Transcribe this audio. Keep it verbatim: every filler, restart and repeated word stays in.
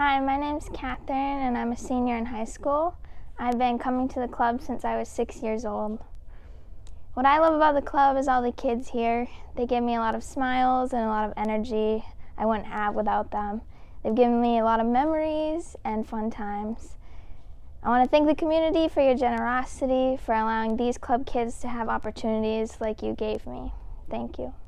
Hi, my name's Catherine and I'm a senior in high school. I've been coming to the club since I was six years old. What I love about the club is all the kids here. They give me a lot of smiles and a lot of energy I wouldn't have without them. They've given me a lot of memories and fun times. I want to thank the community for your generosity, for allowing these club kids to have opportunities like you gave me. Thank you.